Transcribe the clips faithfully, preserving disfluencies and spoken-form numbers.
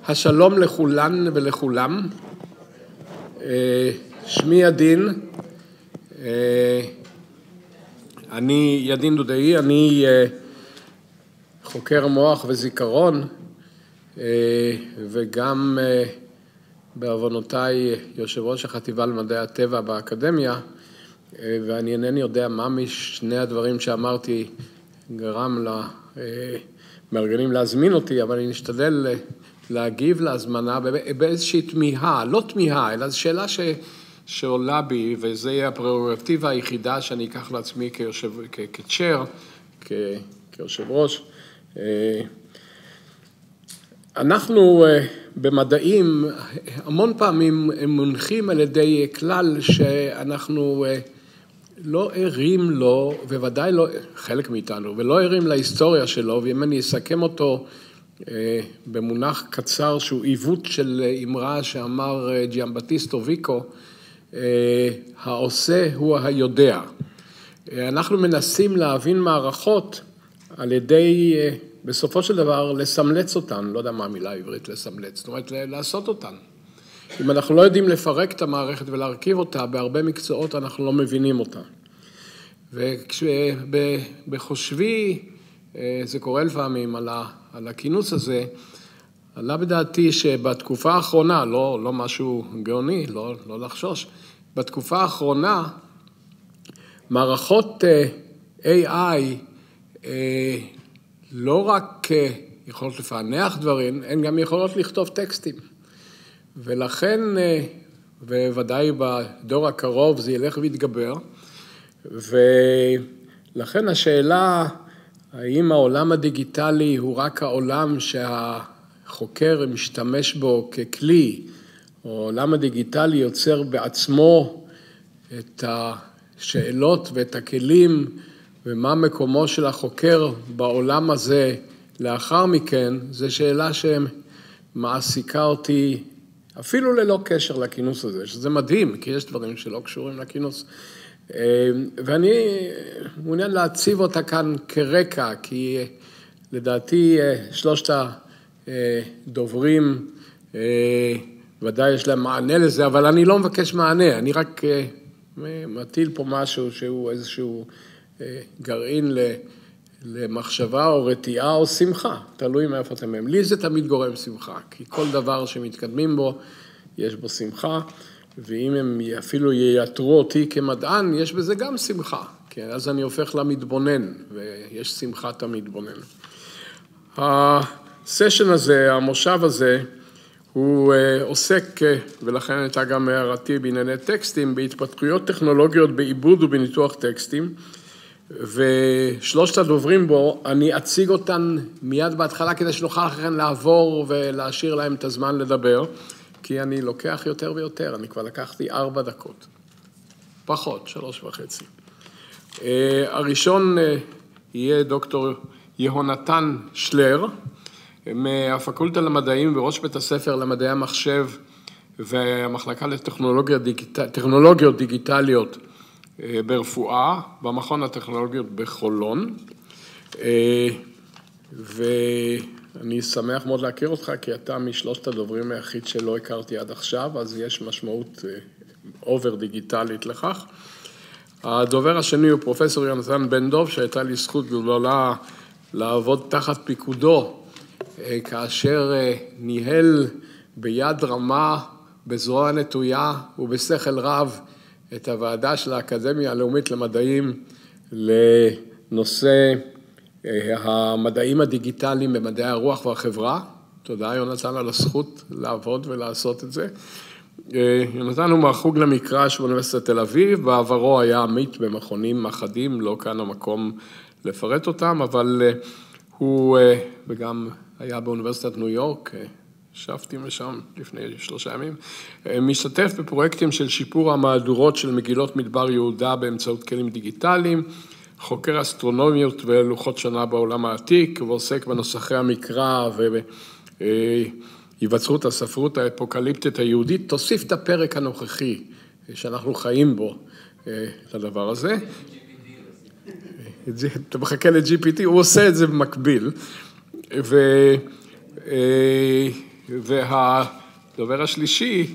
השלום לכולן ולכולם. שמי ידין, אני ידין דודאי, אני חוקר מוח וזיכרון, וגם בעוונותיי יושב ראש החטיבה למדעי הטבע באקדמיה, ואני אינני יודע מה משני הדברים שאמרתי גרם למארגנים להזמין אותי, אבל אני נשתדל להגיב להזמנה באיזושהי תמיהה, לא תמיהה, אלא זו שאלה ש... שעולה בי, וזה יהיה הפררוגטיבה היחידה שאני אקח לעצמי כיושב... כ... כצ'ר, כ... כיושב ראש. אנחנו במדעים המון פעמים מונחים על ידי כלל שאנחנו לא ערים לו, וודאי לא, חלק מאיתנו, ולא ערים להיסטוריה שלו, ואם אני אסכם אותו במונח קצר שהוא עיוות של אמרה שאמר ג'יאמבטיסטו ויקו, העושה הוא היודע. אנחנו מנסים להבין מערכות על ידי, בסופו של דבר, לסמלץ אותן, לא יודע מה המילה העברית לסמלץ, זאת אומרת לעשות אותן. אם אנחנו לא יודעים לפרק את המערכת ולהרכיב אותה, בהרבה מקצועות אנחנו לא מבינים אותה. ובחושבי, זה קורה לפעמים על, ה, על הכינוס הזה, עלה בדעתי שבתקופה האחרונה, לא, לא משהו גאוני, לא, לא לחשוש, בתקופה האחרונה, מערכות איי איי לא רק יכולות לפענח דברים, הן גם יכולות לכתוב טקסטים. ולכן, וודאי בדור הקרוב זה ילך ויתגבר, ולכן השאלה, האם העולם הדיגיטלי הוא רק העולם שהחוקר משתמש בו ככלי, או העולם הדיגיטלי יוצר בעצמו את השאלות ואת הכלים, ומה מקומו של החוקר בעולם הזה לאחר מכן, זו שאלה שמעסיקה אותי אפילו ללא קשר לכינוס הזה, שזה מדהים, כי יש דברים שלא קשורים לכינוס. ואני מעוניין להציב אותה כאן כרקע, כי לדעתי שלושת הדוברים, ודאי יש להם מענה לזה, אבל אני לא מבקש מענה, אני רק מטיל פה משהו שהוא איזשהו גרעין למחשבה או רתיעה או שמחה, תלוי מאיפה אתם הם. לי זה תמיד גורם שמחה, כי כל דבר שמתקדמים בו, יש בו שמחה, ואם הם אפילו ייתרו אותי כמדען, יש בזה גם שמחה, כן? אז אני הופך למתבונן, ויש שמחת המתבונן. הסשן הזה, המושב הזה, הוא עוסק, ולכן הייתה גם הערתי בענייני טקסטים, בהתפתחויות טכנולוגיות בעיבוד ובניתוח טקסטים, ושלושת הדוברים בו, אני אציג אותן מיד בהתחלה, כדי שנוכל אחרי לעבור ולהשאיר להם את הזמן לדבר, כי אני לוקח יותר ויותר, אני כבר לקחתי ארבע דקות, פחות, שלוש וחצי. הראשון יהיה דוקטור יהונתן שלר, מהפקולטה למדעים וראש בית הספר למדעי המחשב, והמחלקה לטכנולוגיות דיגיטליות ברפואה, במכון הטכנולוגיות בחולון, ואני שמח מאוד להכיר אותך, כי אתה משלושת הדוברים היחיד שלא הכרתי עד עכשיו, אז יש משמעות אובר דיגיטלית לכך. הדובר השני הוא פרופסור יונתן בן דב, שהייתה לי זכות גדולה לעבוד תחת פיקודו, כאשר ניהל ביד רמה, בזרוע נטויה ובשכל רב, את הוועדה של האקדמיה הלאומית למדעים לנושא המדעים הדיגיטליים במדעי הרוח והחברה. תודה יונתן על הזכות לעבוד ולעשות את זה. יונתן הוא מהחוג למקרא באוניברסיטת תל אביב, בעברו היה עמית במכונים אחדים, לא כאן המקום לפרט אותם, אבל הוא וגם היה באוניברסיטת ניו יורק, שבתי משם לפני שלושה ימים, משתתף בפרויקטים של שיפור המהדורות של מגילות מדבר יהודה באמצעות כלים דיגיטליים, חוקר אסטרונומיות ולוחות שנה בעולם העתיק, ועוסק בנוסחי המקרא והיווצרות הספרות האפוקליפטית היהודית. תוסיף את הפרק הנוכחי שאנחנו חיים בו, את הדבר הזה. אתה מחכה ל-ג'י פי טי, הוא עושה את זה במקביל, ו... והדובר השלישי,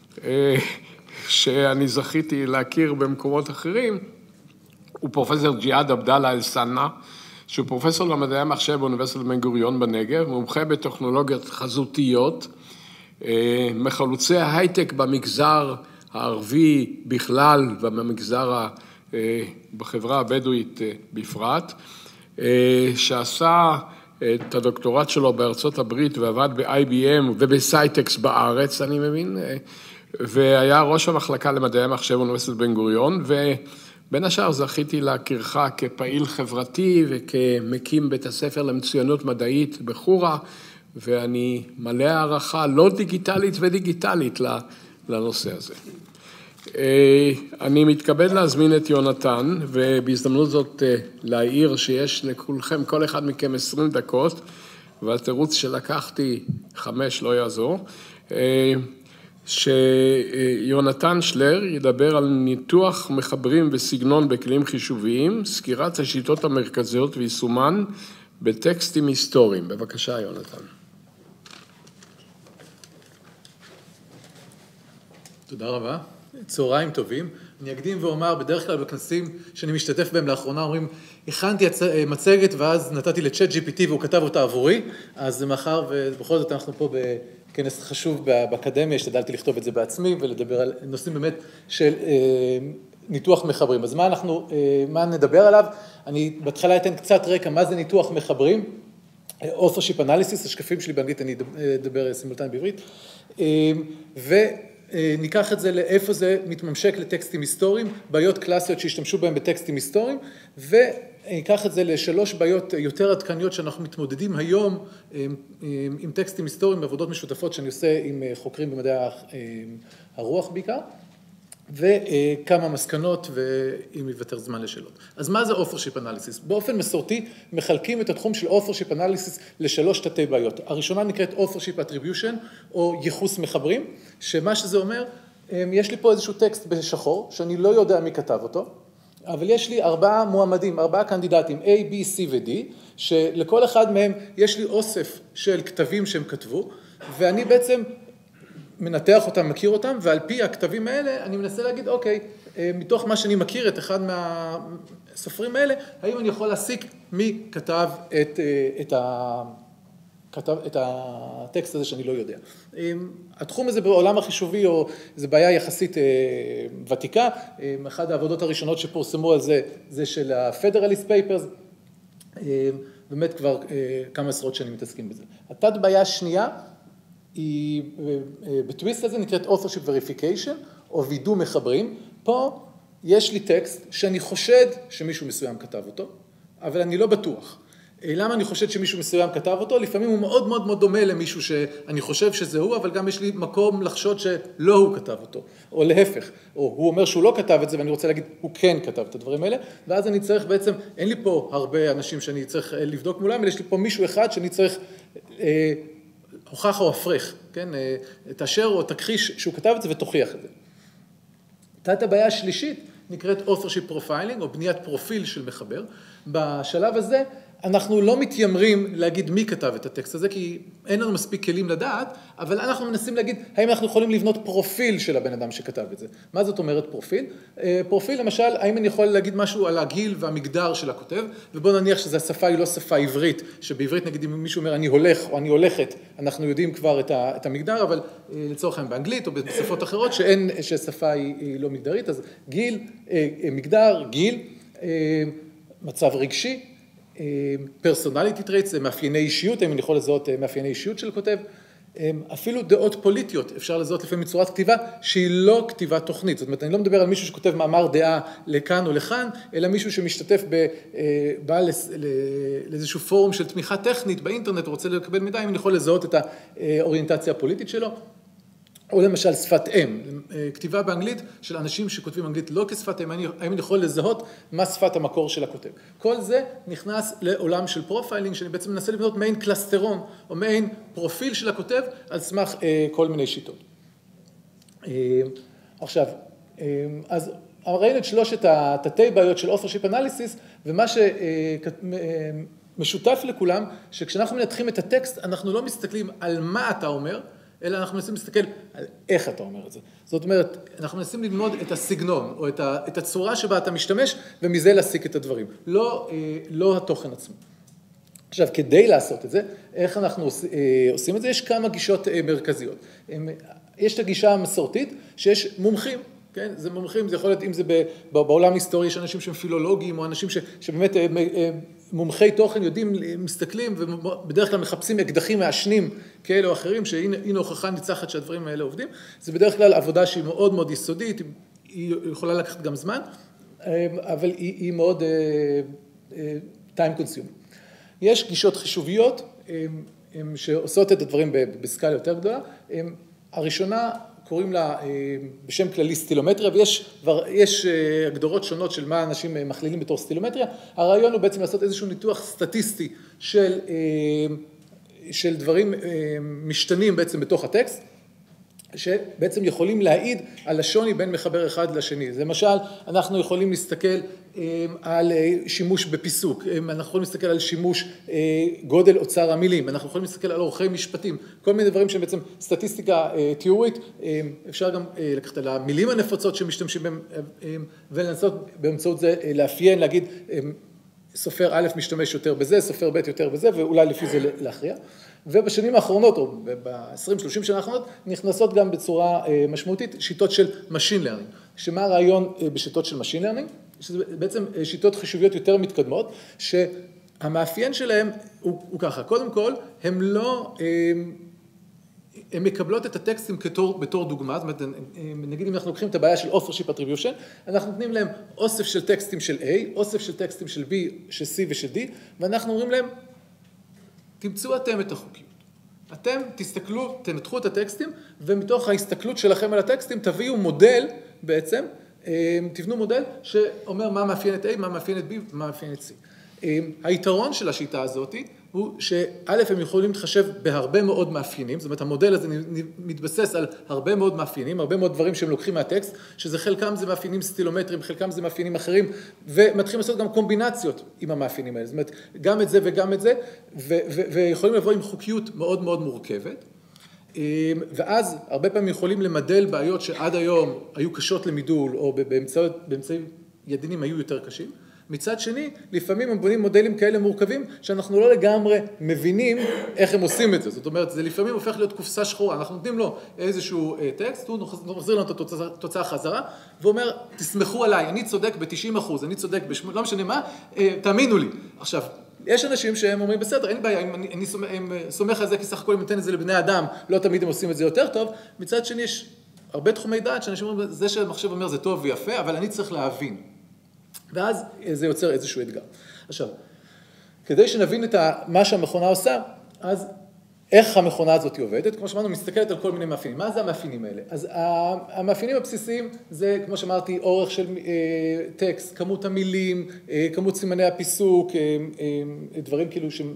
שאני זכיתי להכיר במקומות אחרים, הוא פרופסור ג'יהאד עבדאללה אל-סנא, שהוא פרופסור למדעי המחשב באוניברסיטת בן גוריון בנגב, מומחה בטכנולוגיות חזותיות, מחלוצי ההייטק במגזר הערבי בכלל ובמגזר, בחברה הבדואית בפרט, שעשה את הדוקטורט שלו בארצות הברית ועבד ב-איי בי אם ובסייטקס בארץ, אני מבין, והיה ראש המחלקה למדעי המחשב באוניברסיטת בן גוריון, ובין השאר זכיתי להכירך כפעיל חברתי וכמקים בית הספר למצוינות מדעית בחורה, ואני מלא הערכה לא דיגיטלית ודיגיטלית לנושא הזה. אני מתכבד להזמין את יונתן, ובהזדמנות זאת להעיר שיש לכולכם, כל אחד מכם עשרים דקות, והתירוץ שלקחתי חמש לא יעזור, שיונתן שלר ידבר על ניתוח מחברים וסגנון בכלים חישוביים, סקירת השיטות המרכזיות ויישומן בטקסטים היסטוריים. בבקשה, יונתן. תודה רבה. צהריים טובים. אני אקדים ואומר, בדרך כלל בכנסים שאני משתתף בהם לאחרונה, אומרים, הכנתי מצגת ואז נתתי לצ'אט ג'י פי טי והוא כתב אותה עבורי, אז מאחר ובכל זאת אנחנו פה בכנס חשוב באקדמיה, השתדלתי לכתוב את זה בעצמי ולדבר על נושאים באמת של ניתוח מחברים. אז מה אנחנו, מה נדבר עליו? אני בהתחלה אתן קצת רקע, מה זה ניתוח מחברים? authorship analysis, השקפים שלי באנגלית, אני אדבר סימולטנית בעברית, ו... ניקח את זה לאיפה זה מתממשק לטקסטים היסטוריים, בעיות קלאסיות שהשתמשו בהם בטקסטים היסטוריים, וניקח את זה לשלוש בעיות יותר עדכניות שאנחנו מתמודדים היום עם טקסטים היסטוריים, בעבודות משותפות שאני עושה עם חוקרים במדעי הרוח בעיקר, וכמה מסקנות ואם יוותר זמן לשאלות. אז מה זה authorship analysis? באופן מסורתי מחלקים את התחום של authorship analysis לשלוש תתי בעיות. הראשונה נקראת authorship attribution או ייחוס מחברים, שמה שזה אומר, יש לי פה איזשהו טקסט בשחור שאני לא יודע מי כתב אותו, אבל יש לי ארבעה מועמדים, ארבעה קנדידטים A, B, C ו-D, שלכל אחד מהם יש לי אוסף של כתבים שהם כתבו, ואני בעצם מנתח אותם, מכיר אותם, ועל פי הכתבים האלה אני מנסה להגיד, אוקיי, מתוך מה שאני מכיר את אחד מהסופרים האלה, האם אני יכול להסיק מי כתב את, את, ה, כתב, את הטקסט הזה שאני לא יודע. התחום הזה בעולם החישובי, או זו בעיה יחסית ותיקה, אחת העבודות הראשונות שפורסמו על זה, זה של ה-Federalist Papers, באמת כבר כמה עשרות שנים מתעסקים בזה. התת בעיה השנייה, היא בטוויסט הזה נקראת authorship verification, או וידוא מחברים. פה יש לי טקסט שאני חושד שמישהו מסוים כתב אותו, אבל אני לא בטוח. למה אני חושד שמישהו מסוים כתב אותו? לפעמים הוא מאוד מאוד מאוד דומה למישהו שאני חושב שזה הוא, אבל גם יש לי מקום לחשוד שלא הוא כתב אותו, או להפך. או הוא אומר שהוא לא כתב את זה, ואני רוצה להגיד, הוא כן כתב את הדברים האלה, ואז אני צריך בעצם, אין לי פה הרבה אנשים שאני צריך לבדוק מולם, אבל יש לי פה מישהו אחד שאני צריך הוכח או הפרך, כן? תאשר או תכחיש שהוא כתב את זה ותוכיח את זה. תת הבעיה השלישית נקראת authorship profiling, או בניית פרופיל של מחבר. בשלב הזה אנחנו לא מתיימרים להגיד מי כתב את הטקסט הזה, כי אין לנו מספיק כלים לדעת, אבל אנחנו מנסים להגיד האם אנחנו יכולים לבנות פרופיל של הבן אדם שכתב את זה. מה זאת אומרת פרופיל? פרופיל למשל, האם אני יכול להגיד משהו על הגיל והמגדר של הכותב, ובוא נניח שהשפה היא לא שפה עברית, שבעברית נגיד אם מישהו אומר אני הולך או אני הולכת, אנחנו יודעים כבר את המגדר, אבל לצורך העניין באנגלית או בשפות אחרות שאין, שהשפה היא לא מגדרית, אז גיל, מגדר, גיל, מצב רגשי, פרסונליטי טרייטס, זה מאפייני אישיות, אם אני יכול לזהות מאפייני אישיות של כותב, אפילו דעות פוליטיות, אפשר לזהות לפעמים מצורת כתיבה שהיא לא כתיבה תוכנית, זאת אומרת, אני לא מדבר על מישהו שכותב מאמר דעה לכאן או לכאן, אלא מישהו שמשתתף בא לאיזשהו פורום של תמיכה טכנית באינטרנט, רוצה לקבל מידע, אם אני יכול לזהות את האוריינטציה הפוליטית שלו, או למשל שפת אם, כתיבה באנגלית של אנשים שכותבים אנגלית לא כשפת אם, האם אני יכול לזהות מה שפת המקור של הכותב. כל זה נכנס לעולם של פרופיילינג, שאני בעצם מנסה לבנות מעין קלסטרון, או מעין פרופיל של הכותב, על סמך כל מיני שיטות. עכשיו, אז ראינו את שלושת התתי בעיות של authorship analysis, ומה משותף לכולם, שכשאנחנו מנתחים את הטקסט, אנחנו לא מסתכלים על מה אתה אומר, אלא אנחנו מנסים להסתכל על איך אתה אומר את זה. זאת אומרת, אנחנו מנסים ללמוד את הסגנון, או את הצורה שבה אתה משתמש, ומזה להסיק את הדברים. לא, לא התוכן עצמו. עכשיו, כדי לעשות את זה, איך אנחנו עושים את זה? יש כמה גישות מרכזיות. יש את הגישה המסורתית, שיש מומחים, כן? זה מומחים, זה יכול להיות, אם זה בעולם היסטורי, יש אנשים שהם פילולוגים, או אנשים ש, שבאמת מומחי תוכן יודעים, מסתכלים, ובדרך כלל מחפשים אקדחים מעשנים כאלה או אחרים, שהנה הוכחה ניצחת שהדברים האלה עובדים. זה בדרך כלל עבודה שהיא מאוד מאוד יסודית, היא יכולה לקחת גם זמן, אבל היא, היא מאוד time consuming. יש גישות חישוביות שעושות את הדברים בסקאלה יותר גדולה. הראשונה קוראים לה בשם כללי סטילומטריה, ויש הגדרות שונות של מה אנשים מכלילים בתור סטילומטריה. הרעיון הוא בעצם לעשות איזשהו ניתוח סטטיסטי של, של דברים משתנים בעצם בתוך הטקסט, שבעצם יכולים להעיד על השוני בין מחבר אחד לשני. למשל, אנחנו יכולים להסתכל על שימוש בפיסוק, אנחנו יכולים להסתכל על שימוש גודל אוצר המילים, אנחנו יכולים להסתכל על אורחי משפטים, כל מיני דברים שהם בעצם סטטיסטיקה תיאורית, אפשר גם לקחת על המילים הנפוצות שמשתמשים בהם, ולנסות באמצעות זה לאפיין, להגיד, סופר א' משתמש יותר בזה, סופר ב' יותר בזה, ואולי לפי זה להכריע. ובשנים האחרונות, או ב-עשרים שלושים שנה האחרונות, נכנסות גם בצורה משמעותית שיטות של Machine Learning. שמה הרעיון בשיטות של Machine Learning? שזה בעצם שיטות חישוביות יותר מתקדמות, שהמאפיין שלהם הוא, הוא ככה. קודם כל, הם לא, הם מקבלות את הטקסטים כתור, בתור דוגמה, זאת אומרת, נגיד אם אנחנו לוקחים את הבעיה של Authorship Attribution, אנחנו נותנים להם אוסף של טקסטים של A, אוסף של טקסטים של B, של C ושל D, ואנחנו אומרים להם, תמצאו אתם את החוקיות. אתם תסתכלו, תנתחו את הטקסטים, ומתוך ההסתכלות שלכם על הטקסטים, תביאו מודל בעצם, תבנו מודל שאומר מה מאפיין את A, מה מאפיין את B, מה מאפיין את C. היתרון של השיטה הזאת הוא שא' הם יכולים להתחשב בהרבה מאוד מאפיינים, זאת אומרת המודל הזה מתבסס על הרבה מאוד מאפיינים, הרבה מאוד דברים שהם לוקחים מהטקסט, שזה חלקם זה מאפיינים סטילומטריים, חלקם זה מאפיינים אחרים, ומתחילים לעשות גם קומבינציות עם המאפיינים האלה, זאת אומרת גם את זה וגם את זה, ויכולים לבוא עם חוקיות מאוד מאוד מורכבת, ואז הרבה פעמים יכולים למדל בעיות שעד היום היו קשות למידול, או באמצעים ידינים היו יותר קשים, מצד שני, לפעמים הם בונים מודלים כאלה מורכבים, שאנחנו לא לגמרי מבינים איך הם עושים את זה. זאת אומרת, זה לפעמים הופך להיות קופסה שחורה. אנחנו נותנים לו איזשהו טקסט, הוא מחזיר לנו את התוצאה חזרה, ואומר, תסמכו עליי, אני צודק ב-תשעים אחוז, אני צודק ב-שמונים, לא משנה מה, תאמינו לי. עכשיו, יש אנשים שהם אומרים, בסדר, אין בעיה, אם אני סומך על זה, כי סך הכל אם ניתן את זה לבני אדם, לא תמיד הם עושים את זה יותר טוב. מצד שני, יש הרבה תחומי דעת שאנשים אומרים, זה שהמחשב אומר, זה טוב ויפה, אבל אני צריך להבין. ואז זה יוצר איזשהו אתגר. עכשיו, כדי שנבין את מה שהמכונה עושה, אז איך המכונה הזאת עובדת? כמו שאמרנו, מסתכלת על כל מיני מאפיינים. מה זה המאפיינים האלה? אז המאפיינים הבסיסיים זה, כמו שאמרתי, אורך של טקסט, כמות המילים, כמות סימני הפיסוק, דברים כאילו שהם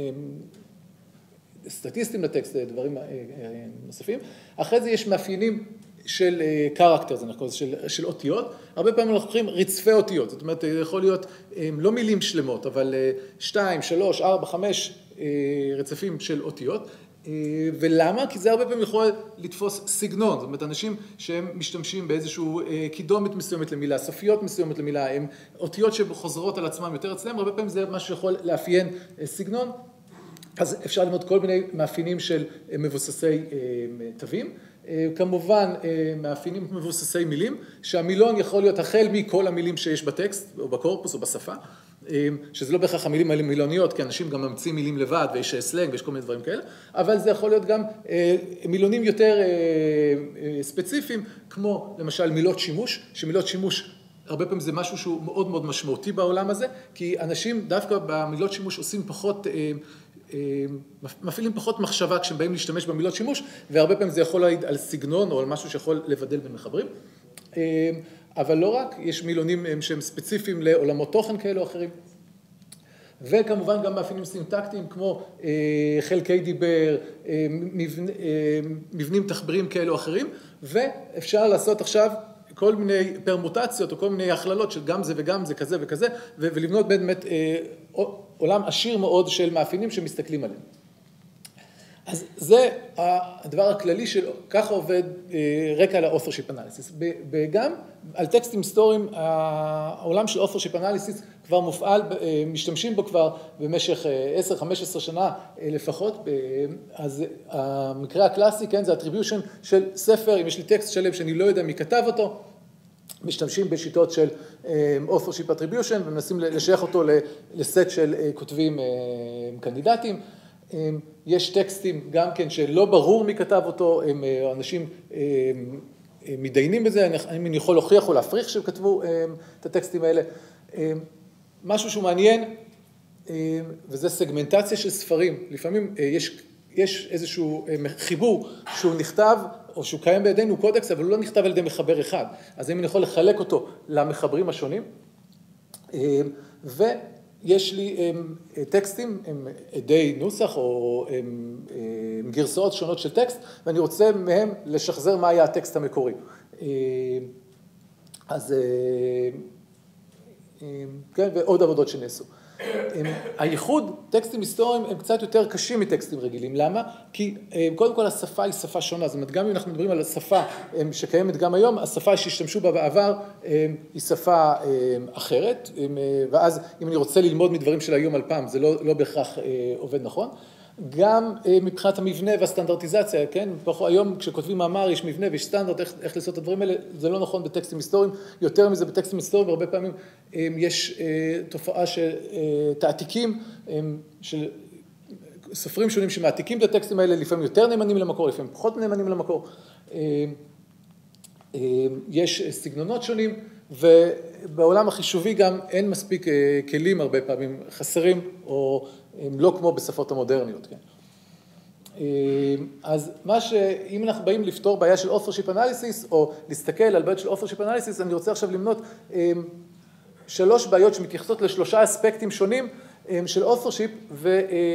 סטטיסטיים לטקסט, דברים נוספים. אחרי זה יש מאפיינים של קרקטר, זה נכון, של, של אותיות. הרבה פעמים אנחנו לוקחים רצפי אותיות, זאת אומרת, יכול להיות לא מילים שלמות, אבל שתיים, שלוש, ארבע, חמש רצפים של אותיות. ולמה? כי זה הרבה פעמים יכול לתפוס סגנון, זאת אומרת, אנשים שהם משתמשים באיזשהו קידומת מסוימת למילה, סופיות מסוימת למילה, הם אותיות שחוזרות על עצמם יותר אצלם, הרבה פעמים זה משהו שיכול לאפיין סגנון, אז אפשר ללמוד כל מיני מאפיינים של מבוססי תווים. כמובן, מאפיינים מבוססי מילים, שהמילון יכול להיות החל מכל המילים שיש בטקסט, או בקורפוס, או בשפה, שזה לא בהכרח המילים האלה מילוניות, כי אנשים גם ממציאים מילים לבד, ויש סלנג, ויש כל מיני דברים כאלה, אבל זה יכול להיות גם מילונים יותר ספציפיים, כמו למשל מילות שימוש, שמילות שימוש, הרבה פעמים זה משהו שהוא מאוד מאוד משמעותי בעולם הזה, כי אנשים דווקא במילות שימוש עושים פחות, מפעילים פחות מחשבה כשהם באים להשתמש במילות שימוש, והרבה פעמים זה יכול להעיד על סגנון או על משהו שיכול לבדל בין מחברים. אבל לא רק, יש מילונים שהם ספציפיים לעולמות תוכן כאלו או אחרים. וכמובן גם מאפיינים סינטקטיים כמו חלקי דיבר, מבנים תחברים כאלו או אחרים, ואפשר לעשות עכשיו כל מיני פרמוטציות או כל מיני הכללות של גם זה וגם זה כזה וכזה, ולבנות באמת עולם עשיר מאוד של מאפיינים שמסתכלים עליהם. אז זה הדבר הכללי של ככה עובד רקע על ה-authorship analysis. וגם על טקסטים היסטוריים, העולם של authorship analysis כבר מופעל, משתמשים בו כבר במשך עשר חמש עשרה שנה לפחות. אז המקרה הקלאסי, כן, זה attribution של ספר, אם יש לי טקסט שלם שאני לא יודע מי כתב אותו, משתמשים בשיטות של authorship attribution ומנסים לשייך אותו לסט של כותבים קנדידטים. יש טקסטים גם כן שלא ברור מי כתב אותו, הם אנשים מתדיינים בזה, אני יכול להוכיח או להפריך שהם כתבו את הטקסטים האלה. משהו שהוא מעניין, וזה סגמנטציה של ספרים. לפעמים יש, יש איזשהו חיבור שהוא נכתב, או שהוא קיים בידינו קודקס, אבל הוא לא נכתב על ידי מחבר אחד. אז אם אני יכול לחלק אותו למחברים השונים, ו... יש לי טקסטים, הם עדי נוסח או הם גרסאות שונות של טקסט, ואני רוצה מהם לשחזר מה היה הטקסט המקורי. אז, כן, ועוד עבודות שנעשו. הייחוד, טקסטים היסטוריים הם קצת יותר קשים מטקסטים רגילים. למה? כי קודם כל השפה היא שפה שונה. זאת אומרת, גם אם אנחנו מדברים על השפה שקיימת גם היום, השפה שהשתמשו בה בעבר היא שפה אחרת. ואז אם אני רוצה ללמוד מדברים של היום על פעם, זה לא, לא בהכרח עובד נכון. גם מבחינת המבנה והסטנדרטיזציה, כן? היום כשכותבים מאמר יש מבנה ויש סטנדרט, איך, איך לעשות את הדברים האלה, זה לא נכון בטקסטים היסטוריים, יותר מזה בטקסטים היסטוריים, והרבה פעמים יש תופעה של תעתיקים, של סופרים שונים שמעתיקים את הטקסטים האלה, לפעמים יותר נאמנים למקור, לפעמים פחות נאמנים למקור. יש סגנונות שונים, ובעולם החישובי גם אין מספיק כלים הרבה פעמים חסרים, או לא כמו בשפות המודרניות. כן? אז מה שאם אנחנו באים לפתור בעיה של authorship analysis, או להסתכל על בעיות של authorship analysis, אני רוצה עכשיו למנות שלוש בעיות שמתייחסות לשלושה אספקטים שונים של authorship, ו...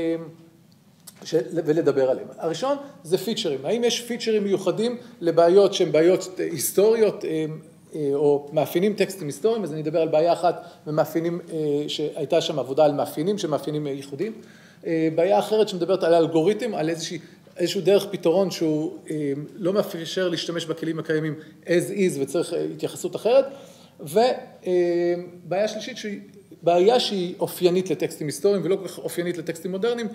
ולדבר עליהם. הראשון זה פיצ'רים. האם יש פיצ'רים מיוחדים לבעיות שהן בעיות היסטוריות, או מאפיינים טקסטים היסטוריים, אז אני אדבר על בעיה אחת ומאפיינים, שהייתה שם עבודה על מאפיינים, שמאפיינים ייחודיים. בעיה אחרת שמדברת על אלגוריתם, על איזושהי, איזשהו דרך פתרון שהוא לא מאפשר להשתמש בכלים הקיימים as is וצריך התייחסות אחרת. ובעיה שלישית שהיא בעיה שהיא אופיינית לטקסטים היסטוריים ולא כל כך אופיינית לטקסטים מודרניים,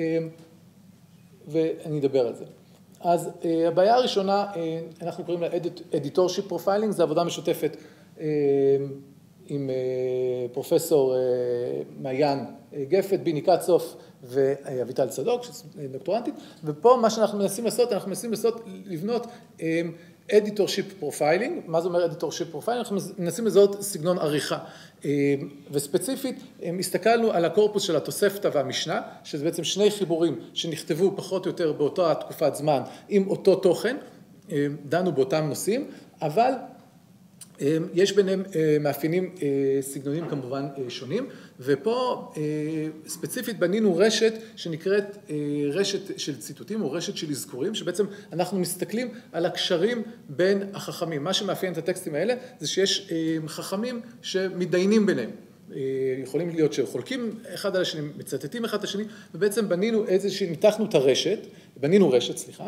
ואני אדבר על זה. אז הבעיה הראשונה, אנחנו קוראים לה Editorship Profiling, זו עבודה משותפת עם פרופסור מעיין גפת, ביני קצוף ואביטל צדוק, דוקטורנטית, ופה מה שאנחנו מנסים לעשות, אנחנו מנסים לעשות, לבנות Editorship Profiling. מה זה אומר Editorship Profiling? אנחנו מנסים לזהות סגנון עריכה. וספציפית, הסתכלנו על הקורפוס של התוספתא והמשנה, שזה בעצם שני חיבורים שנכתבו פחות או יותר באותה תקופת זמן, עם אותו תוכן, דנו באותם נושאים, אבל יש ביניהם מאפיינים סגנונים כמובן שונים, ופה ספציפית בנינו רשת שנקראת רשת של ציטוטים או רשת של אזכורים, שבעצם אנחנו מסתכלים על הקשרים בין החכמים. מה שמאפיין את הטקסטים האלה זה שיש חכמים שמתדיינים ביניהם. יכולים להיות שחולקים אחד על השני, מצטטים אחד על השני, ובעצם בנינו איזושהי, ניתחנו את הרשת, בנינו רשת, סליחה,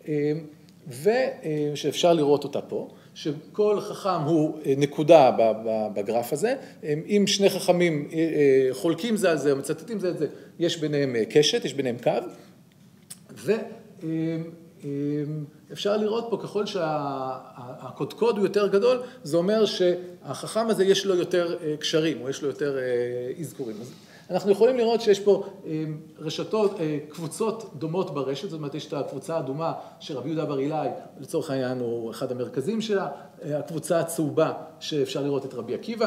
ושאפשר לראות אותה פה, שכל חכם הוא נקודה בגרף הזה, אם שני חכמים חולקים זה על זה, או מצטטים זה על זה, יש ביניהם קשת, יש ביניהם קו, ואפשר לראות פה ככל שהקודקוד הוא יותר גדול, זה אומר שהחכם הזה יש לו יותר קשרים, או יש לו יותר אזכורים. אנחנו יכולים לראות שיש פה רשתות, קבוצות דומות ברשת, זאת אומרת, יש את הקבוצה האדומה שרבי יהודה בר אילאי, לצורך העניין הוא אחד המרכזים שלה, הקבוצה הצהובה שאפשר לראות את רבי עקיבא,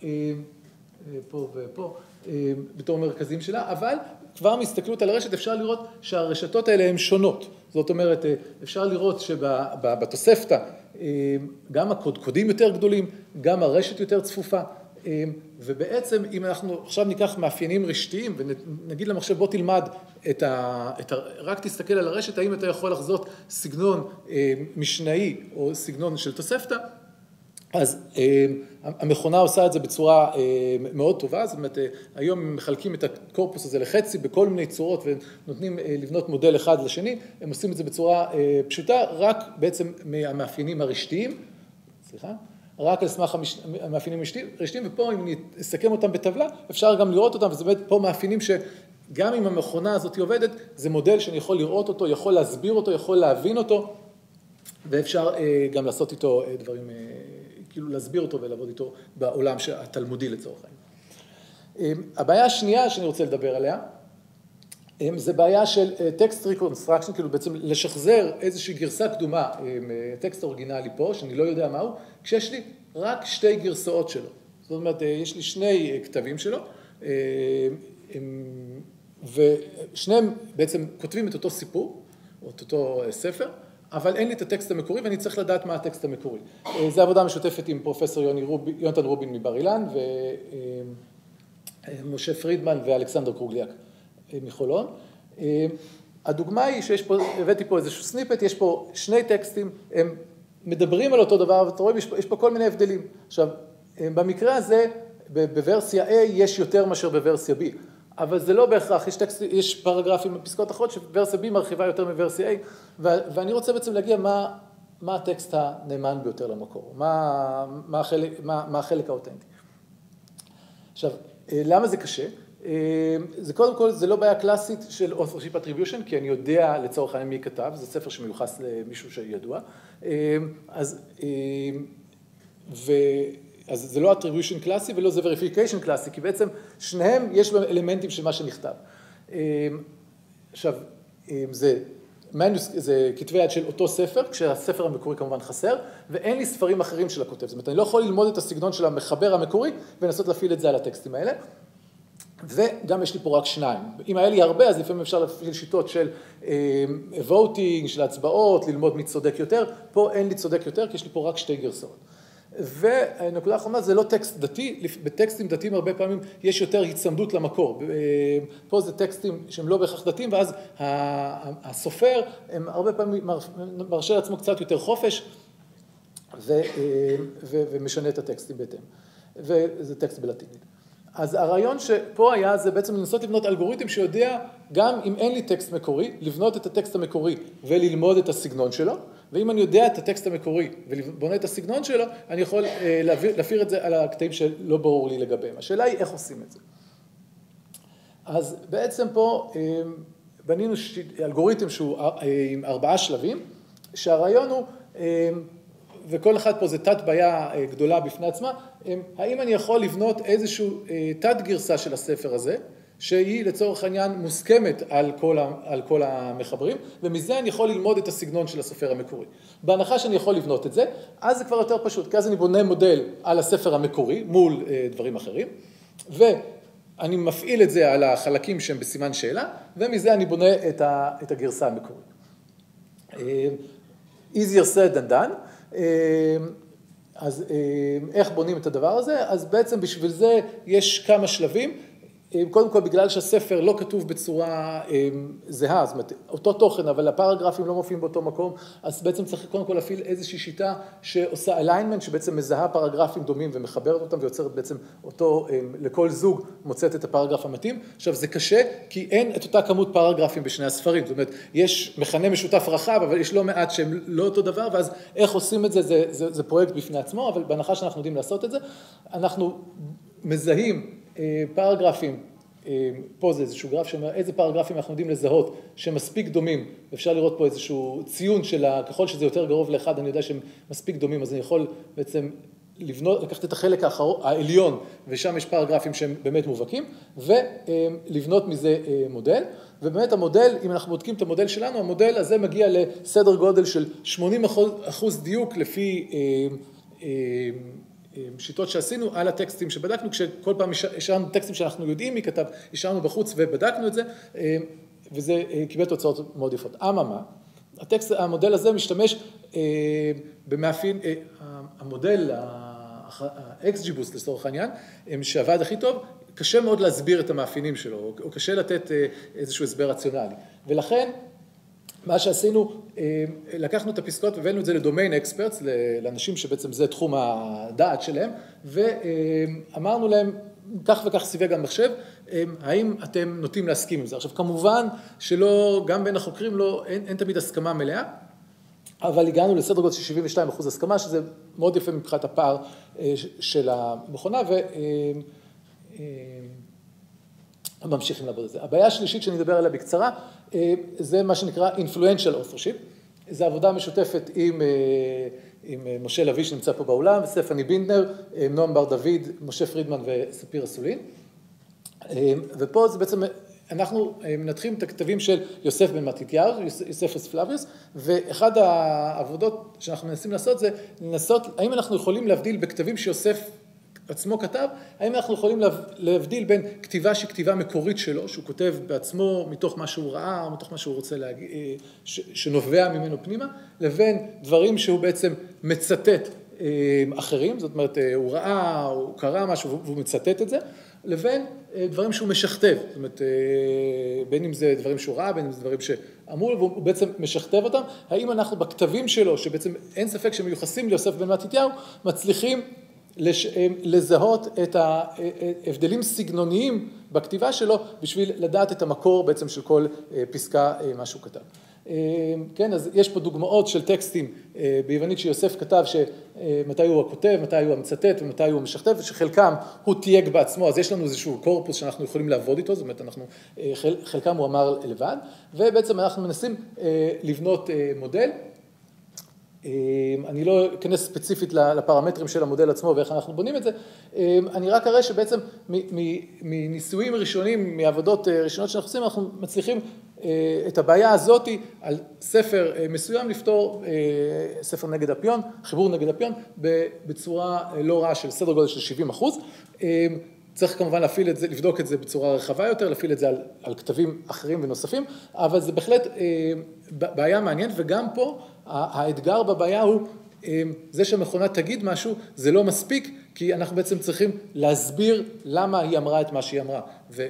פה ופה, בתור מרכזים שלה, אבל כבר מהסתכלות על הרשת אפשר לראות שהרשתות האלה הן שונות. זאת אומרת, אפשר לראות שבתוספתא גם הקודקודים יותר גדולים, גם הרשת יותר צפופה, ובעצם אם אנחנו עכשיו ניקח מאפיינים רשתיים ונגיד למחשב בוא תלמד את ה... את ה... רק תסתכל על הרשת, האם אתה יכול לחזות סגנון משנאי או סגנון של תוספתא, אז המכונה עושה את זה בצורה מאוד טובה, זאת אומרת, היום מחלקים את הקורפוס הזה לחצי בכל מיני צורות ונותנים לבנות מודל אחד לשני, הם עושים את זה בצורה פשוטה, רק בעצם מהמאפיינים הרשתיים, סליחה, רק על סמך המאפיינים הרשתיים, ופה אם נסכם אותם בטבלה, אפשר גם לראות אותם, וזה באמת פה מאפיינים שגם אם המכונה הזאת עובדת, זה מודל שאני יכול לראות אותו, יכול להסביר אותו, יכול להבין אותו, ואפשר גם לעשות איתו דברים, כאילו להסביר אותו ולעבוד איתו בעולם התלמודי לצורך העניין. הבעיה השנייה שאני רוצה לדבר עליה, זה בעיה של טקסט ריקונסטרקשן, כאילו בעצם לשחזר איזושהי גרסה קדומה, טקסט אורגינלי פה, שאני לא יודע מהו, כשיש לי רק שתי גרסאות שלו. זאת אומרת, יש לי שני כתבים שלו, ושניהם בעצם כותבים את אותו סיפור, או את אותו ספר, אבל אין לי את הטקסט המקורי, ואני צריך לדעת מה הטקסט המקורי. זו עבודה משותפת עם פרופסור יונתן רובין מבר אילן, ומשה פרידמן ואלכסנדר קרוגליאק מחולון. הדוגמה היא שיש פה, הבאתי פה איזשהו סניפט, יש פה שני טקסטים, הם מדברים על אותו דבר, ואתה רואה, יש פה כל מיני הבדלים. עכשיו, במקרה הזה, בוורסיה A יש יותר מאשר בוורסיה B. אבל זה לא בהכרח, יש, טקסט, יש פרגרפים בפסקאות אחרות שוורסיה B מרחיבה יותר מוורסיה A, ואני רוצה בעצם להגיע מה, מה הטקסט הנאמן ביותר למקור, מה, מה, החלק, מה, מה החלק האותנטי. עכשיו, למה זה קשה? זה קודם כל, זה לא בעיה קלאסית של authorship attribution, כי אני יודע לצורך העניין מי כתב, זה ספר שמיוחס למישהו שידוע, אז, ו... אז זה לא attribution קלאסי ולא זה verification קלאסי, כי בעצם שניהם יש בהם אלמנטים של מה שנכתב. עכשיו, זה, זה כתבי יד של אותו ספר, כשהספר המקורי כמובן חסר, ואין לי ספרים אחרים של הכותב. זאת אומרת, אני לא יכול ללמוד את הסגנון של המחבר המקורי, ולנסות להפעיל את זה על הטקסטים האלה. וגם יש לי פה רק שניים. אם היה לי הרבה, אז לפעמים אפשר להפעיל שיטות של voting, של הצבעות, ללמוד מי צודק יותר. פה אין לי צודק יותר, כי יש לי פה רק שתי גרסאות. ונקודה האחרונה, זה לא טקסט דתי, בטקסטים דתיים הרבה פעמים יש יותר הצמדות למקור. פה זה טקסטים שהם לא בהכרח דתיים, ואז הסופר הם הרבה פעמים מרשה לעצמו קצת יותר חופש, ומשנה את הטקסטים בהתאם. וזה טקסט בלטינית. אז הרעיון שפה היה, זה בעצם לנסות לבנות אלגוריתם שיודע, גם אם אין לי טקסט מקורי, לבנות את הטקסט המקורי וללמוד את הסגנון שלו, ואם אני יודע את הטקסט המקורי ובונה את הסגנון שלו, אני יכול להפעיר את זה על הקטעים שלא ברור לי לגביהם. השאלה היא איך עושים את זה. אז בעצם פה בנינו אלגוריתם שהוא עם ארבעה שלבים, שהרעיון הוא, וכל אחד פה זה תת בעיה גדולה בפני עצמה, האם אני יכול לבנות איזשהו תת גרסה של הספר הזה, שהיא לצורך העניין מוסכמת על כל, על כל המחברים, ומזה אני יכול ללמוד את הסגנון של הסופר המקורי. בהנחה שאני יכול לבנות את זה, אז זה כבר יותר פשוט, כי אז אני בונה מודל על הספר המקורי מול דברים אחרים, ואני מפעיל את זה על החלקים שהם בסימן שאלה, ומזה אני בונה את, ה, את הגרסה המקורית. easier said than done. אז איך בונים את הדבר הזה? אז בעצם בשביל זה יש כמה שלבים. קודם כל, בגלל שהספר לא כתוב בצורה זהה, זאת אומרת, אותו תוכן, אבל הפרגרפים לא מופיעים באותו מקום, אז בעצם צריך קודם כל להפעיל איזושהי שיטה שעושה alignment, שבעצם מזהה פרגרפים דומים ומחברת אותם, ויוצרת בעצם אותו, לכל זוג מוצאת את הפרגרף המתאים. עכשיו, זה קשה, כי אין את אותה כמות פרגרפים בשני הספרים, זאת אומרת, יש מכנה משותף רחב, אבל יש לא מעט שהם לא אותו דבר, ואז איך עושים את זה, זה, זה, זה פרויקט בפני עצמו, אבל בהנחה שאנחנו יודעים לעשות את זה, אנחנו מזהים פרגרפים, פה זה איזשהו גרף שאומר איזה פרגרפים אנחנו יודעים לזהות שמספיק דומים, אפשר לראות פה איזשהו ציון של ככל שזה יותר קרוב לאחד, אני יודע שהם מספיק דומים, אז אני יכול בעצם לבנות, לקחת את החלק האחרון, העליון, ושם יש פרגרפים שהם באמת מובהקים, ולבנות מזה מודל, ובאמת המודל, אם אנחנו בודקים את המודל שלנו, המודל הזה מגיע לסדר גודל של שמונים אחוז דיוק לפי שיטות שעשינו על הטקסטים שבדקנו, כשכל פעם השארנו טקסטים שאנחנו יודעים מי כתב, השארנו בחוץ ובדקנו את זה, וזה קיבל תוצאות מאוד יפות. אממה, הטקסט, המודל הזה משתמש במאפיין, המודל, ה-XGBoost לצורך העניין, שעבד הכי טוב, קשה מאוד להסביר את המאפיינים שלו, או קשה לתת איזשהו הסבר רציונלי. ולכן, מה שעשינו, לקחנו את הפסקאות והבאנו את זה לדומיין אקספרטס, לאנשים שבעצם זה תחום הדעת שלהם, ואמרנו להם, כך וכך סיווג המחשב, האם אתם נוטים להסכים עם זה? עכשיו, כמובן שלא, גם בין החוקרים לא, אין, אין תמיד הסכמה מלאה, אבל הגענו לסדר גודל של שבעים ושתיים אחוז הסכמה, שזה מאוד יפה מבחינת הפער של המכונה, וממשיכים לעבוד את זה. הבעיה השלישית שאני אדבר עליה בקצרה, זה מה שנקרא influential authorship. זו עבודה משותפת עם, עם משה לוי שנמצא פה באולם, סטפני בינדנר, נועם בר דוד, משה פרידמן וספיר אסולין. ופה זה בעצם, אנחנו מנתחים את הכתבים של יוסף בן מתתיהו, יוספוס פלביוס, ואחד העבודות שאנחנו מנסים לעשות זה לנסות, האם אנחנו יכולים להבדיל בכתבים שיוסף עצמו כתב, האם אנחנו יכולים להבדיל בין כתיבה שהיא כתיבה מקורית שלו, שהוא כותב בעצמו מתוך מה שהוא ראה, או מתוך מה שהוא רוצה להגיד, שנובע ממנו פנימה, לבין דברים שהוא בעצם מצטט אחרים, זאת אומרת, הוא ראה, הוא קרא משהו והוא מצטט את זה, לבין דברים שהוא משכתב, זאת אומרת, בין אם זה דברים שהוא ראה, בין אם זה דברים שאמרו, והוא בעצם משכתב אותם, האם אנחנו בכתבים שלו, שבעצם אין ספק שמיוחסים ליוסף בן מתתיהו, מצליחים לזהות את ההבדלים סגנוניים בכתיבה שלו, בשביל לדעת את המקור בעצם של כל פסקה, מה שהוא כתב. כן, אז יש פה דוגמאות של טקסטים ביוונית שיוסף כתב שמתי הוא הכותב, מתי הוא המצטט ומתי הוא המשכתב, ושחלקם הוא תייג בעצמו, אז יש לנו איזשהו קורפוס שאנחנו יכולים לעבוד איתו, זאת אומרת, אנחנו, חלקם הוא אמר לבד, ובעצם אנחנו מנסים לבנות מודל. אני לא אכנס ספציפית לפרמטרים של המודל עצמו ואיך אנחנו בונים את זה, אני רק אראה שבעצם מניסויים ראשונים, מעבודות ראשונות שאנחנו עושים, אנחנו מצליחים את הבעיה הזאת על ספר מסוים לפתור, ספר נגד אפיון, חיבור נגד אפיון, בצורה לא רעה של סדר גודל של שבעים אחוז. צריך כמובן להפעיל את זה, לבדוק את זה בצורה רחבה יותר, להפעיל את זה על, על כתבים אחרים ונוספים, אבל זה בהחלט בעיה מעניינת, וגם פה האתגר בבעיה הוא, זה שהמכונה תגיד משהו, זה לא מספיק, כי אנחנו בעצם צריכים להסביר למה היא אמרה את מה שהיא אמרה.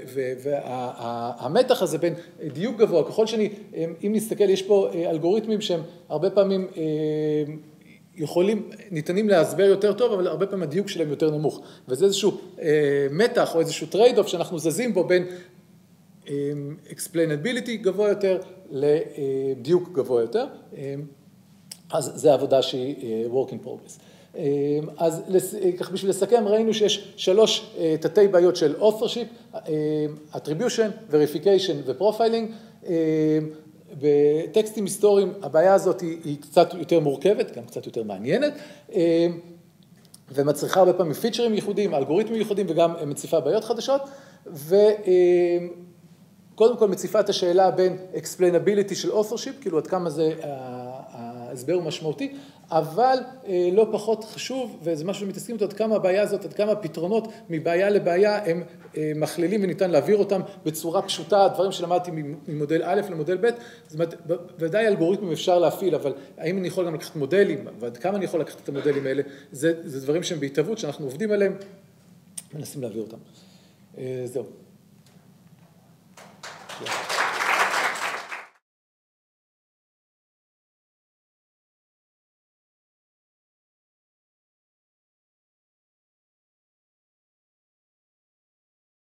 והמתח הזה בין דיוק גבוה, ככל שאני, אם נסתכל, יש פה אלגוריתמים שהם הרבה פעמים יכולים, ניתנים להסבר יותר טוב, אבל הרבה פעמים הדיוק שלהם יותר נמוך. וזה איזשהו מתח או איזשהו טרייד-אוף שאנחנו זזים בו בין explainability גבוה יותר לדיוק גבוה יותר. אז זו העבודה שהיא work in progress. אז כך בשביל לסכם, ראינו שיש שלוש תתי בעיות של authorship, attribution, verification ו-profiling. בטקסטים היסטוריים הבעיה הזאת היא, היא קצת יותר מורכבת, גם קצת יותר מעניינת, ומצריכה הרבה פעמים פיצ'רים ייחודיים, אלגוריתמים ייחודיים, וגם מציפה בעיות חדשות, וקודם כל מציפה את השאלה בין explainability של authorship, כאילו עד כמה זה ההסבר הוא משמעותי, אבל לא פחות חשוב, וזה משהו שמתעסקים אותו, עד כמה הבעיה הזאת, עד כמה הפתרונות מבעיה לבעיה הם מכלילים וניתן להעביר אותם בצורה פשוטה, דברים שלמדתי ממודל א' למודל ב', זאת אומרת, ודאי אלגוריתמים אפשר להפעיל, אבל האם אני יכול גם לקחת מודלים, ועד כמה אני יכול לקחת את המודלים האלה, זה, זה דברים שהם בהתהוות, שאנחנו עובדים עליהם, מנסים להעביר אותם. זהו.